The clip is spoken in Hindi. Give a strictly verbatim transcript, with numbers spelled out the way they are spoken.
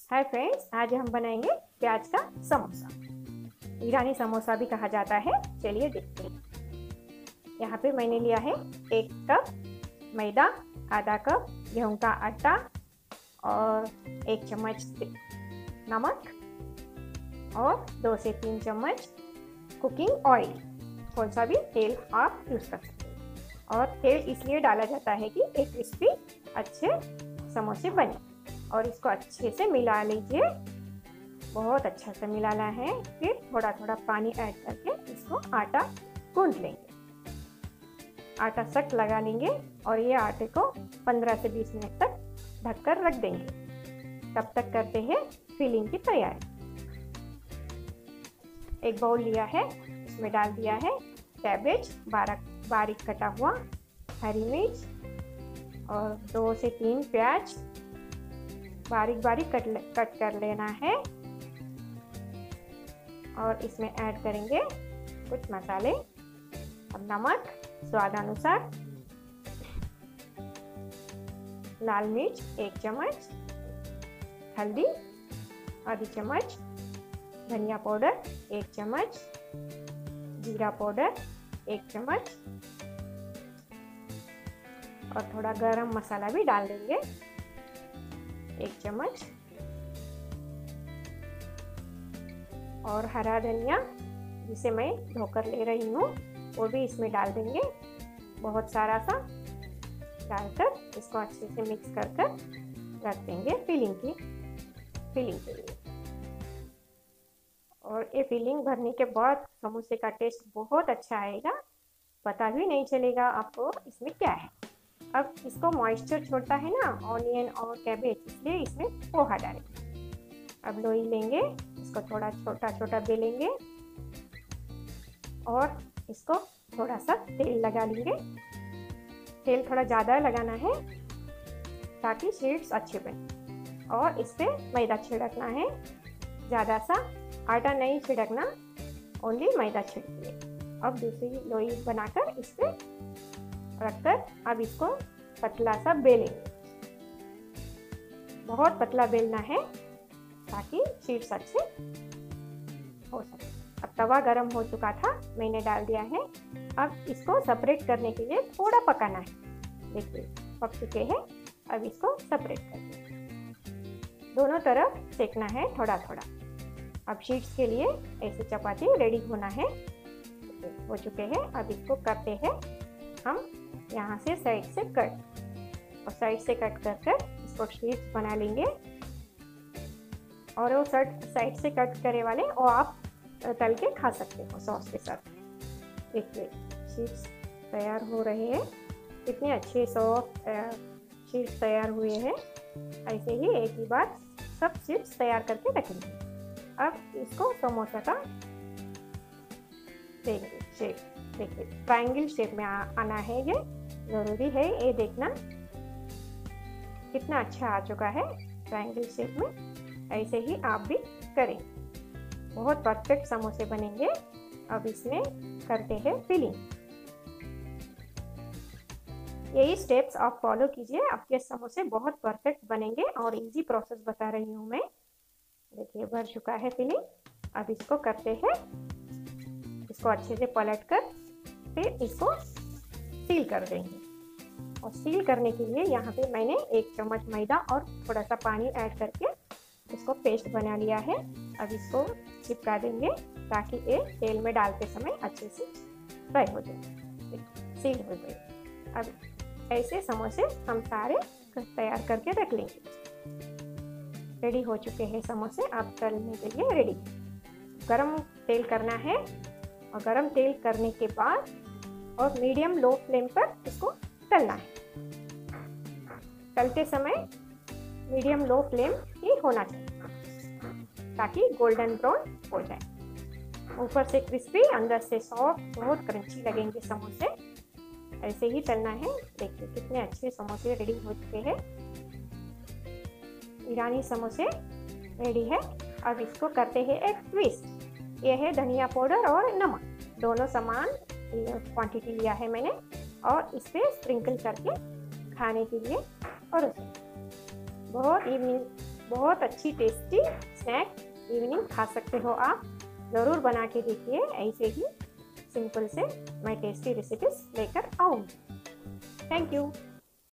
हाय फ्रेंड्स, आज हम बनाएंगे प्याज का समोसा। ईरानी समोसा भी कहा जाता है। चलिए देखते हैं। यहाँ पे मैंने लिया है एक कप मैदा, आधा कप गेहूं का आटा और एक चम्मच नमक और दो से तीन चम्मच कुकिंग ऑयल। कौन सा भी तेल आप यूज़ कर सकते हैं। और तेल इसलिए डाला जाता है कि एक क्रिस्पी अच्छे समोसे बने। और इसको अच्छे से मिला लीजिए, बहुत अच्छा से मिलाना है। फिर थोड़ा थोड़ा पानी ऐड करके इसको आटा गूंद लेंगे। आटा सख्त लगा लेंगे और ये आटे को पंद्रह से बीस मिनट तक ढककर रख देंगे। तब तक करते हैं फिलिंग की तैयारी। एक बाउल लिया है, इसमें डाल दिया है कैबेज बारीक बारीक कटा हुआ, हरी मिर्च और दो से तीन प्याज बारीक बारीक कट कट कर लेना है। और इसमें ऐड करेंगे कुछ मसाले। अब नमक स्वादानुसार, लाल मिर्च एक चम्मच, हल्दी आधी चम्मच, धनिया पाउडर एक चम्मच, जीरा पाउडर एक चम्मच और थोड़ा गरम मसाला भी डाल देंगे एक चम्मच। और हरा धनिया जिसे मैं धोकर ले रही हूँ वो भी इसमें डाल देंगे, बहुत सारा सा डालकर इसको अच्छे से मिक्स कर कर रख देंगे फिलिंग की फिलिंग के लिए। और ये फिलिंग भरने के बाद समोसे का टेस्ट बहुत अच्छा आएगा, पता भी नहीं चलेगा आपको इसमें क्या है। अब इसको मॉइस्चर छोड़ता है ना ऑनियन और कैबेज, इसलिए इसमें पोहा डालेंगे। अब लोई लेंगे, इसको थोड़ा छोटा छोटा बेलेंगे और इसको थोड़ा सा तेल लगा लेंगे। तेल थोड़ा ज़्यादा लगाना है ताकि शीट्स अच्छे बने। और इस पर मैदा छिड़कना है, ज़्यादा सा आटा नहीं छिड़कना, ओनली मैदा छिड़किए। अब दूसरी लोई बनाकर इस पर रखकर अब इसको पतला सा बेलेंगे। बहुत पतला बेलना है ताकि शीट्स अच्छे हो सके। अब तवा गरम हो चुका था, मैंने डाल दिया है। अब इसको सेपरेट करने के लिए थोड़ा पकाना है। देखिए पक चुके हैं। अब इसको सेपरेट करते दोनों तरफ सेकना है थोड़ा थोड़ा। अब शीट्स के लिए ऐसे चपाती रेडी होना है, हो चुके हैं। अब इसको करते हैं हम यहाँ से साइड से कट और साइड से कट कर कर इसको शीट्स बना लेंगे। और वो साइड साइड से कट करे वाले वो आप तल के खा सकते हो सॉस के साथ। देखिए शीट्स तैयार हो रहे हैं, कितने अच्छे सॉफ्ट शीट्स तैयार हुए हैं। ऐसे ही एक ही बार सब शीट्स तैयार करके रखेंगे। अब इसको समोसा का देंगे शेप। देखिए ट्रायंगल शेप में आ, आना है, ये ज़रूरी है। ये देखना कितना अच्छा आ चुका है ट्रायंगल शेप में। ऐसे ही आप भी करें, बहुत परफेक्ट समोसे बनेंगे। अब इसमें करते हैं फिलिंग। यही स्टेप्स आप फॉलो कीजिए, आपके समोसे बहुत परफेक्ट बनेंगे। और इजी प्रोसेस बता रही हूँ मैं। देखिए भर चुका है फिलिंग। अब इसको करते हैं, इसको अच्छे से पलट कर फिर इसको सील कर देंगे। और सील करने के लिए यहाँ पे मैंने एक चम्मच मैदा और थोड़ा सा पानी ऐड करके इसको पेस्ट बना लिया है। अब इसको चिपका देंगे ताकि ये तेल में डालते समय अच्छे से फ्राई हो जाए, सील हो जाए। अब ऐसे समोसे हम सारे तैयार करके रख लेंगे। रेडी हो चुके हैं समोसे, अब तलने के लिए रेडी। गरम तेल करना है और गरम तेल करने के बाद और मीडियम लो फ्लेम पर इसको तलना है। तलते समय मीडियम लो फ्लेम ही होना चाहिए ताकि गोल्डन ब्राउन हो जाए। ऊपर से क्रिस्पी, अंदर से सॉफ्ट, बहुत क्रंची लगेंगे समोसे। ऐसे ही तलना है। देखिए कितने अच्छे समोसे रेडी हो चुके हैं। ईरानी समोसे रेडी है। अब इसको करते हैं एक ट्विस्ट। ये है धनिया पाउडर और नमक, दोनों समान क्वांटिटी लिया है मैंने। और इस पर स्प्रिंकल करके खाने के लिए और बहुत इवनिंग बहुत अच्छी टेस्टी स्नैक इवनिंग खा सकते हो आप। ज़रूर बना के देखिए, ऐसे ही सिंपल से मैं टेस्टी रेसिपीज लेकर आऊँगी। Thank you.